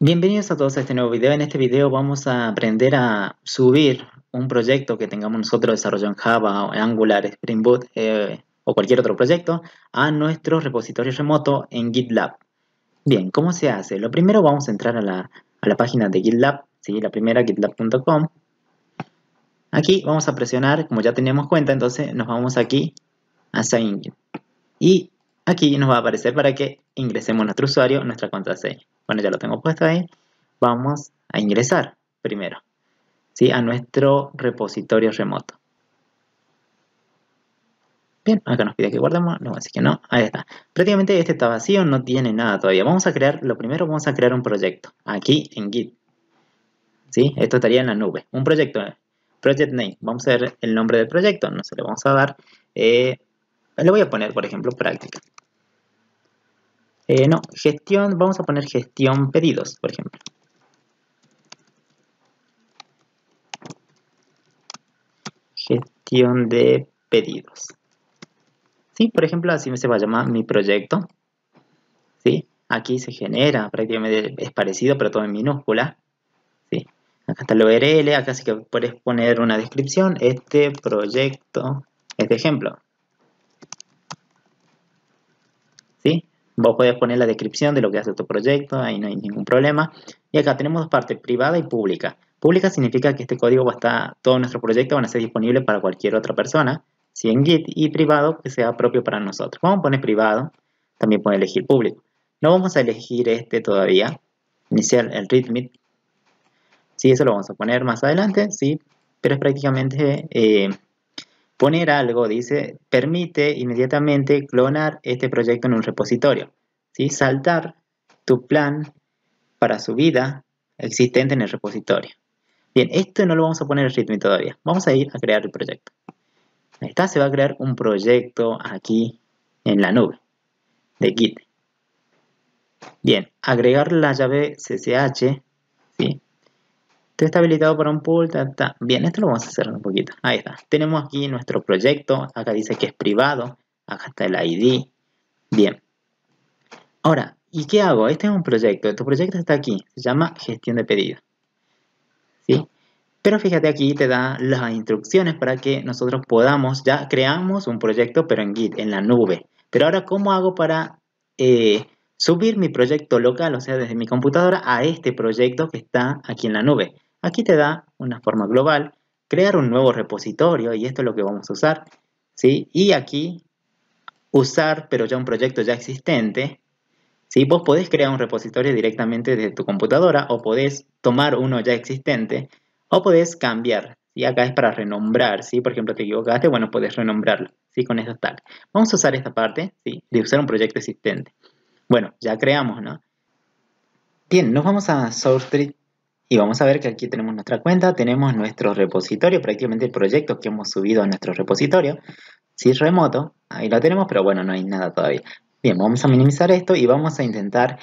Bienvenidos a todos a este nuevo video. En este video vamos a aprender a subir un proyecto que tengamos nosotros desarrollado en Java, o Angular, Spring Boot o cualquier otro proyecto a nuestro repositorio remoto en GitLab. Bien, ¿cómo se hace? Lo primero vamos a entrar a la página de GitLab, ¿sí? La primera, gitlab.com. Aquí vamos a presionar, como ya teníamos cuenta, entonces nos vamos aquí a Sign In. Y aquí nos va a aparecer para que ingresemos nuestro usuario, nuestra contraseña. Bueno, ya lo tengo puesto ahí. Vamos a ingresar primero, ¿sí? A nuestro repositorio remoto. Bien, acá nos pide que guardemos, no, así que no, ahí está. Prácticamente este está vacío, no tiene nada todavía. Lo primero vamos a crear un proyecto, aquí en Git, ¿sí? Esto estaría en la nube, un proyecto, project name, vamos a ver el nombre del proyecto, no se le vamos a dar, le voy a poner, por ejemplo, práctica. No, gestión, vamos a poner gestión pedidos, por ejemplo. Gestión de pedidos. Sí, por ejemplo, así se va a llamar mi proyecto. ¿Sí? Aquí se genera, prácticamente es parecido, pero todo en minúscula. ¿Sí? Acá está el URL, acá sí que puedes poner una descripción. Este proyecto, este ejemplo. ¿Sí? Vos podés poner la descripción de lo que hace tu proyecto, ahí no hay ningún problema. Y acá tenemos dos partes, privada y pública. Pública significa que este código va a estar, todo nuestro proyecto van a ser disponibles para cualquier otra persona, si en Git, y privado que sea propio para nosotros. Vamos a poner privado, también puede elegir público. No vamos a elegir este todavía, iniciar el readme. Sí, eso lo vamos a poner más adelante, sí, pero es prácticamente poner algo, dice, permite inmediatamente clonar este proyecto en un repositorio, ¿sí? Saltar tu plan para su vida existente en el repositorio. Bien, esto no lo vamos a poner en readme todavía. Vamos a ir a crear el proyecto. Ahí está, se va a crear un proyecto aquí en la nube de Git. Bien, agregar la llave CCH, ¿sí? Esto está habilitado para un pool, Bien, esto lo vamos a hacer un poquito. Ahí está. Tenemos aquí nuestro proyecto. Acá dice que es privado. Acá está el ID. Bien. Ahora, ¿y qué hago? Este es un proyecto. Tu proyecto está aquí. Se llama gestión de pedidos. ¿Sí? Pero fíjate aquí te da las instrucciones para que nosotros podamos, ya creamos un proyecto pero en Git, en la nube. Pero ahora, ¿cómo hago para subir mi proyecto local, o sea, desde mi computadora a este proyecto que está aquí en la nube? Aquí te da una forma global, crear un nuevo repositorio, y esto es lo que vamos a usar, ¿sí? Y aquí usar, pero ya un proyecto ya existente, ¿sí? Vos podés crear un repositorio directamente desde tu computadora, o podés tomar uno ya existente, o podés cambiar, ¿sí? Acá es para renombrar, ¿sí? Por ejemplo, te equivocaste, bueno, podés renombrarlo, ¿sí? Con esos tags. Vamos a usar esta parte, ¿sí? De usar un proyecto existente. Bueno, ya creamos, ¿no? Bien, nos vamos a SourceTree y vamos a ver que aquí tenemos nuestra cuenta, tenemos nuestro repositorio, prácticamente el proyecto que hemos subido a nuestro repositorio. Sí, remoto, ahí lo tenemos, pero bueno, no hay nada todavía. Bien, vamos a minimizar esto y vamos a intentar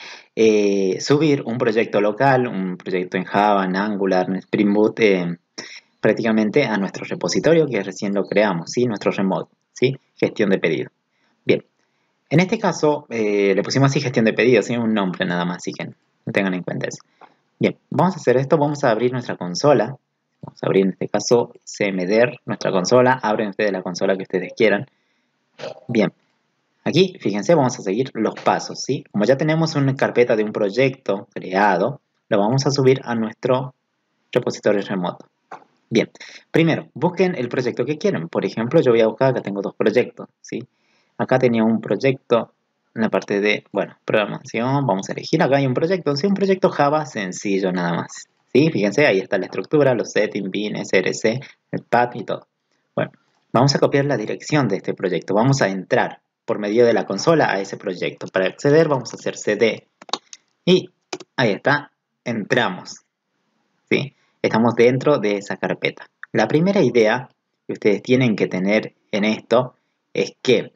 subir un proyecto local, un proyecto en Java, en Angular, en Spring Boot, prácticamente a nuestro repositorio que recién lo creamos, ¿sí? Nuestro remoto, ¿sí? Gestión de pedidos. Bien, en este caso le pusimos así gestión de pedidos, sin un nombre nada más, así que no tengan en cuenta eso. Bien, vamos a hacer esto, vamos a abrir nuestra consola. Vamos a abrir en este caso cmder, nuestra consola. Abren ustedes la consola que ustedes quieran. Bien, aquí fíjense, vamos a seguir los pasos, ¿sí? Como ya tenemos una carpeta de un proyecto creado, lo vamos a subir a nuestro repositorio remoto. Bien, primero, busquen el proyecto que quieren. Por ejemplo, yo voy a buscar, acá tengo dos proyectos, ¿sí? Acá tenía un proyecto en la parte de, bueno, programación. Vamos a elegir, acá hay un proyecto, sí, un proyecto Java sencillo nada más, ¿sí? Fíjense, ahí está la estructura, los settings, bin, src, el path y todo. Bueno, vamos a copiar la dirección de este proyecto. Vamos a entrar por medio de la consola a ese proyecto. Para acceder vamos a hacer cd y ahí está, entramos, ¿sí? Estamos dentro de esa carpeta. La primera idea que ustedes tienen que tener en esto es que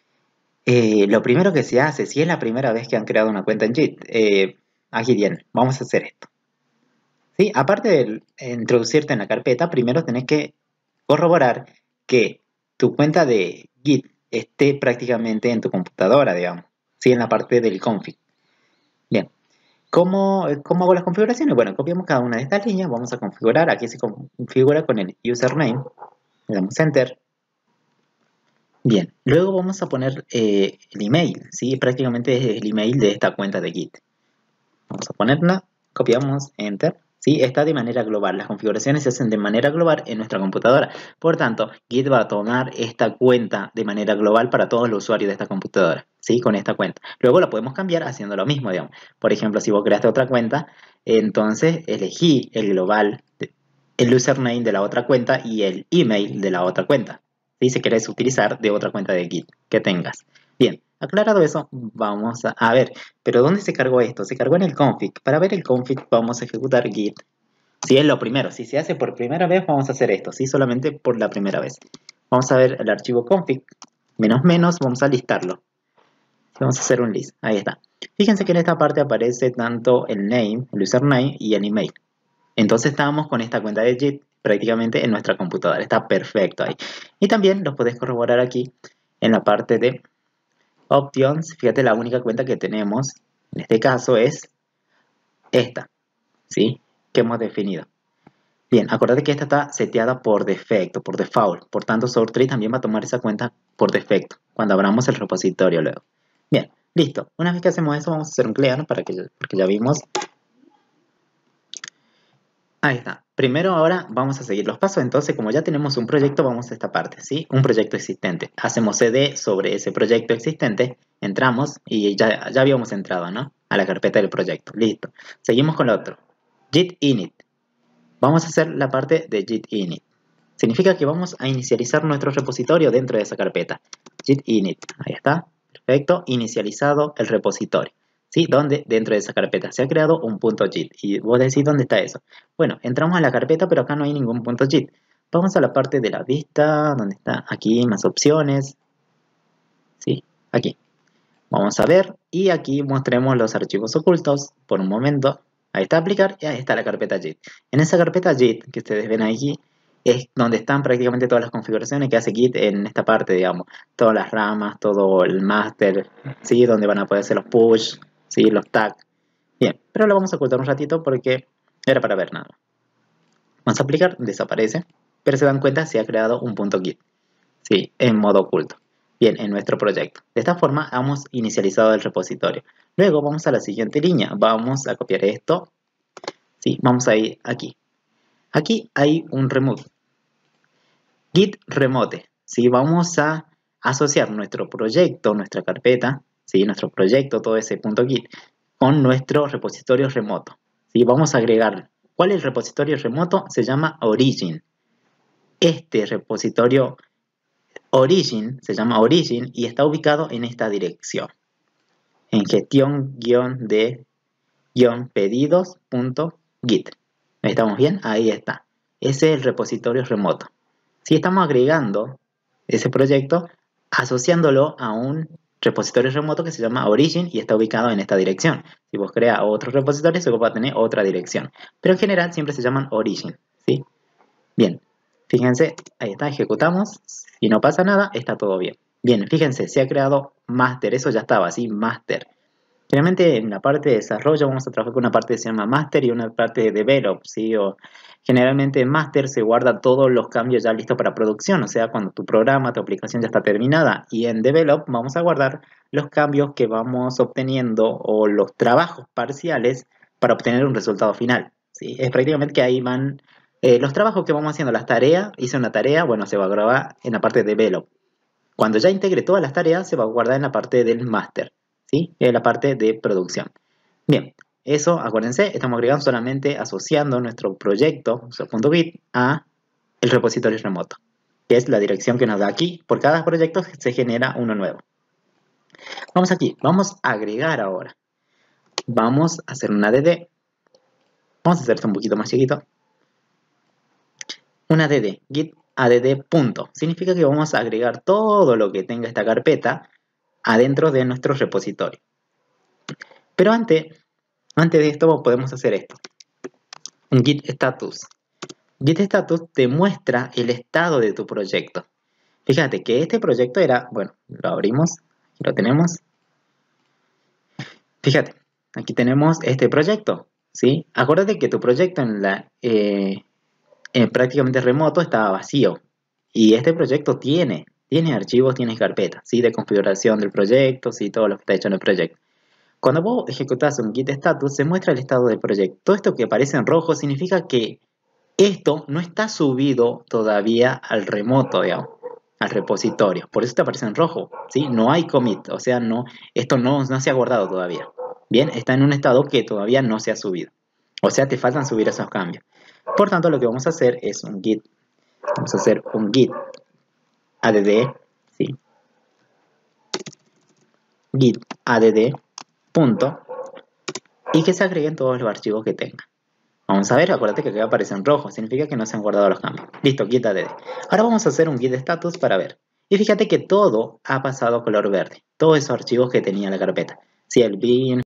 lo primero que se hace, si es la primera vez que han creado una cuenta en Git, aquí bien, vamos a hacer esto, ¿sí? Aparte de introducirte en la carpeta, primero tenés que corroborar que tu cuenta de Git esté prácticamente en tu computadora, digamos, ¿sí? En la parte del config. Bien, ¿Cómo hago las configuraciones? Bueno, copiamos cada una de estas líneas, vamos a configurar, aquí se configura con el username, le damos enter. Bien, luego vamos a poner el email, ¿sí? Prácticamente es el email de esta cuenta de Git. Vamos a ponerla, copiamos, enter. ¿Sí? Está de manera global, las configuraciones se hacen de manera global en nuestra computadora. Por tanto, Git va a tomar esta cuenta de manera global para todos los usuarios de esta computadora, ¿sí? Con esta cuenta. Luego la podemos cambiar haciendo lo mismo, digamos. Por ejemplo, si vos creaste otra cuenta, entonces elegí el global, el username de la otra cuenta y el email de la otra cuenta. ¿Sí? Si querés utilizar de otra cuenta de Git que tengas. Bien, aclarado eso, vamos a ver. Pero ¿dónde se cargó esto? Se cargó en el config. Para ver el config vamos a ejecutar git. Si es lo primero, si se hace por primera vez vamos a hacer esto, ¿sí? Solamente por la primera vez. Vamos a ver el archivo config, menos, vamos a listarlo. Vamos a hacer un list, ahí está. Fíjense que en esta parte aparece tanto el name, el username y el email. Entonces estamos con esta cuenta de Git prácticamente en nuestra computadora. Está perfecto ahí. Y también lo podés corroborar aquí en la parte de Options. Fíjate, la única cuenta que tenemos en este caso es esta, ¿sí? Que hemos definido. Bien, acuérdate que esta está seteada por defecto, por default. Por tanto, SourceTree también va a tomar esa cuenta por defecto cuando abramos el repositorio luego. Bien, listo. Una vez que hacemos eso, vamos a hacer un clear porque ya vimos. Ahí está. Primero ahora vamos a seguir los pasos. Entonces, como ya tenemos un proyecto, vamos a esta parte, ¿sí? Un proyecto existente. Hacemos cd sobre ese proyecto existente, entramos y ya habíamos entrado, ¿no? A la carpeta del proyecto. Listo. Seguimos con lo otro. Git init. Vamos a hacer la parte de git init. Significa que vamos a inicializar nuestro repositorio dentro de esa carpeta. Git init. Ahí está. Perfecto. Inicializado el repositorio. ¿Sí? Donde dentro de esa carpeta se ha creado un .git. Y vos decís, ¿dónde está eso? Bueno, entramos a la carpeta, pero acá no hay ningún .git. Vamos a la parte de la vista, donde está aquí más opciones. ¿Sí? Aquí. Vamos a ver, y aquí mostremos los archivos ocultos por un momento. Ahí está aplicar, y ahí está la carpeta Git. En esa carpeta Git que ustedes ven aquí, es donde están prácticamente todas las configuraciones que hace Git en esta parte, digamos. Todas las ramas, todo el master, ¿sí? Donde van a poder hacer los push, ¿sí? Los tags. Bien, pero lo vamos a ocultar un ratito porque era para ver nada. Vamos a aplicar, desaparece, pero se dan cuenta se ha creado un .git, ¿sí? En modo oculto. Bien, en nuestro proyecto. De esta forma hemos inicializado el repositorio. Luego vamos a la siguiente línea. Vamos a copiar esto. Sí, vamos a ir aquí. Aquí hay un remove. Git remote. ¿Sí? Vamos a asociar nuestro proyecto, nuestra carpeta, ¿sí? Nuestro proyecto, todo ese .git, con nuestro repositorio remoto. ¿Sí? Vamos a agregar. ¿Cuál es el repositorio remoto? Se llama Origin. Este repositorio Origin, se llama Origin y está ubicado en esta dirección. En gestión-de-pedidos.git. ¿Estamos bien? Ahí está. Ese es el repositorio remoto. Si estamos agregando ese proyecto, asociándolo a un repositorio remoto que se llama Origin y está ubicado en esta dirección. Si vos creas otro repositorio, se va a tener otra dirección. Pero en general siempre se llaman Origin, ¿sí? Bien, fíjense, ahí está, ejecutamos. Si no pasa nada, está todo bien. Bien, fíjense, se ha creado master, eso ya estaba, ¿sí? Master. Generalmente en la parte de desarrollo vamos a trabajar con una parte que se llama master y una parte de develop, ¿sí? O generalmente en master se guarda todos los cambios ya listos para producción, o sea, cuando tu programa, tu aplicación ya está terminada. Y en develop vamos a guardar los cambios que vamos obteniendo o los trabajos parciales para obtener un resultado final, ¿sí? Es prácticamente que ahí van los trabajos que vamos haciendo, las tareas. Hice una tarea, bueno, se va a grabar en la parte de develop. Cuando ya integre todas las tareas, se va a guardar en la parte del master, ¿sí? En la parte de producción. Bien, eso, acuérdense, estamos agregando solamente asociando nuestro proyecto, nuestro .git, a el repositorio remoto, que es la dirección que nos da aquí. Por cada proyecto se genera uno nuevo. Vamos aquí, vamos a agregar ahora. Vamos a hacer una dd. Vamos a hacer esto un poquito más chiquito. Una dd, git add punto. Significa que vamos a agregar todo lo que tenga esta carpeta adentro de nuestro repositorio. Pero antes de esto podemos hacer esto. Un git status. Git status te muestra el estado de tu proyecto. Fíjate que este proyecto era, bueno, lo abrimos, lo tenemos. Fíjate, aquí tenemos este proyecto, ¿sí? Acuérdate que tu proyecto en prácticamente remoto estaba vacío. Y este proyecto tiene archivos, tiene carpetas, ¿sí? De configuración del proyecto, ¿sí? Todo lo que está hecho en el proyecto. Cuando vos ejecutás un git status, se muestra el estado del proyecto. Todo esto que aparece en rojo significa que esto no está subido todavía al remoto, digamos, al repositorio. Por eso te aparece en rojo, ¿sí? No hay commit, o sea, esto no se ha guardado todavía. Bien, está en un estado que todavía no se ha subido. O sea, te faltan subir esos cambios. Por tanto, lo que vamos a hacer es vamos a hacer un git add, ¿sí? Git add punto y que se agreguen todos los archivos que tenga. Vamos a ver, acuérdate que acá aparece en rojo, significa que no se han guardado los cambios. Listo, git add. Ahora vamos a hacer un git status para ver. Y fíjate que todo ha pasado a color verde. Todos esos archivos que tenía la carpeta. Si el bin,